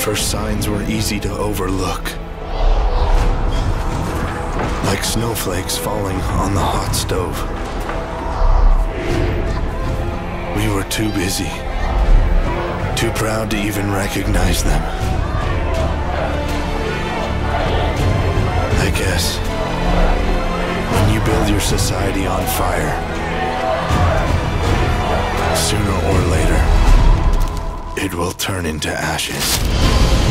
first signs were easy to overlook. Like snowflakes falling on the hot stove. We were too busy, too proud to even recognize them. I guess, when you build your society on fire, sooner or later, it will turn into ashes.